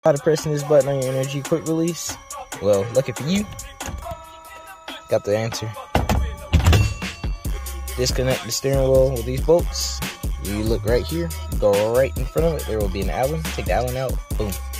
How to pressing this button on your energy quick release? Well, lucky for you, got the answer. Disconnect the steering wheel with these bolts. You look right here, go right in front of it, there will be an Allen. Take the Allen out, boom.